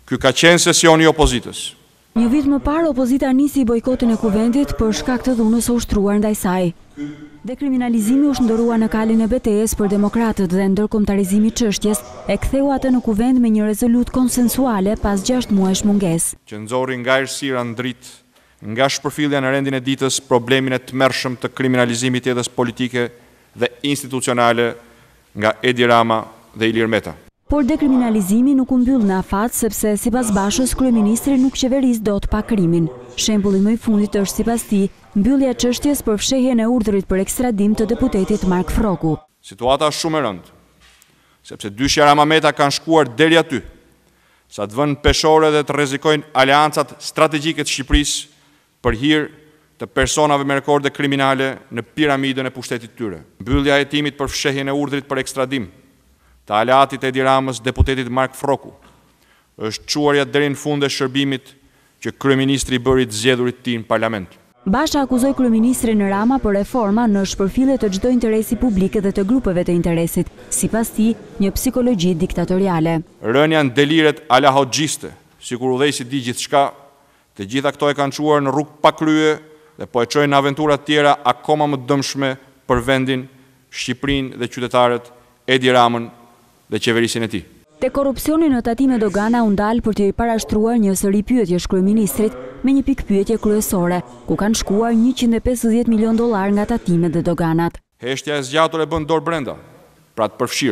Ky ka qenë sesioni i opozitës. Një vit më parë, opozita nisi bojkotin e kuvendit për shkak të dhunës së ushtruar ndaj saj. Dekriminalizimi u shndërrua në kalin e betejës për demokratët dhe ndërkombëtarizimi i çështjes e ktheu atë në kuvend me një rezolutë konsensuale pas 6 muajsh mungesë. Që nxorri nga errësira në dritë, nga shpërfillja në rendin e ditës problemin e tmerrshëm të kriminalizimit të jetës politike dhe institucionale nga Edi Rama dhe Ilir Meta. Por dekriminalizimi nuk u mbyll në afat sepse sipas Bashës kryeministri nuk qeveris dot pa krimin. Shembulli më i fundit është sipas tij mbyllja e çështjes për fshehjen e urdhrit për ekstradim të deputetit Mark Froku. Situata është shumë e rëndë, sepse dyshja Rama Meta kanë shkuar deri aty, sa të vënë peshore dhe të rrezikojnë aleancat strategjike të Shqipërisë për hir të personave me rekorde kriminale në piramidën e pushtetit tyre. Mbyllja e hetimit për fshehjen e urdhrit për ekstradim të aleatit Edi Ramës, deputetit Mark Froku, është çuarja deri në fund e shërbimit që kryeministri i bëri të zgjedhurit të tij në parlament. Basha akuzoi kryeministrin Rama për reforma në shpërfillje të çdo interesi publik dhe të grupeve të interesit, sipas tij një psikologji diktatoriale. Rënja në deliret ala hoxhiste, sikur udhëheqësi di gjithçka, të gjitha këto e kanë çuar në rrugë pa krye dhe po e çojnë në aventura të tjera akoma më dëmshme për vendin, Shqipërinë dhe qytetarët, Edi Ramën dhe qeverisin e tij. Te korrupsioni në tatime dogana u ndal për t'i parashtruar një sëri pyetjesh kryeministrit me një pikpyetje kryesore, ku kanë shkuar 150 milion dollar nga tatimet dhe doganat. Heshtja e zgjatur e bën dorë brenda, pra të përfshirë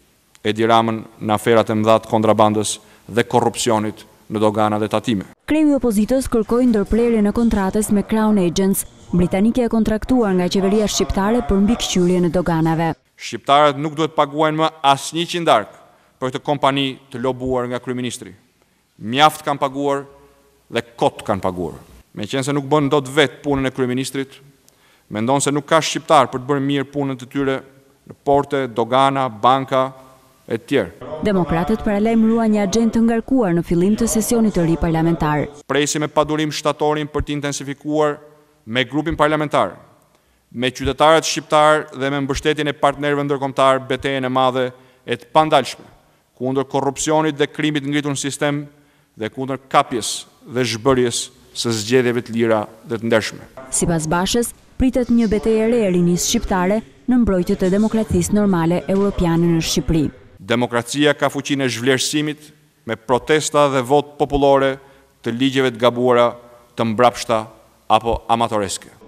Edi Ramën në aferat e mëdha të kontrabandës dhe korrupsionit në dogana dhe tatime. Kreu i opozitës kërkoi ndërprerjen e kontratës me Crown Agents, britanike e kontraktuar nga qeveria shqiptare për mbikëqyrje në doganave. Shqiptarët nuk duhet paguajnë më asnjë qindark për këtë kompani të lobuar nga kryeministri. Mjaft kanë paguar dhe kot kanë paguar. Meqense nuk bën dot vetë punën e kryeministrit, mendon se nuk ka shqiptar për të bërë mirë punën të tyre në porte, dogana, banka e tjerë. Demokratët paralajmëruan një agjendë të ngarkuar në fillim të sesionit të ri parlamentar. Presim me padurim shtatorin për të intensifikuar me grupin parlamentar, me qytetarët shqiptar dhe me mbështetjen e partnerëve ndërkombëtar betejën e madhe e të pandalshme kundër korrupsionit dhe krimit ngritur në sistem dhe kundër kapjes dhe zhbërjes së zgjedhjeve të lira dhe të ndershme. Sipas Bashës, pritet një betejë e re e rinisë shqiptare në mbrojtje të demokracisë normale europiane në Shqipëri. Demokracia ka fuqinë e zhvlerësimit me protesta dhe votë popullore të ligjeve të gabuara, të mbrapshta apo amatoreske.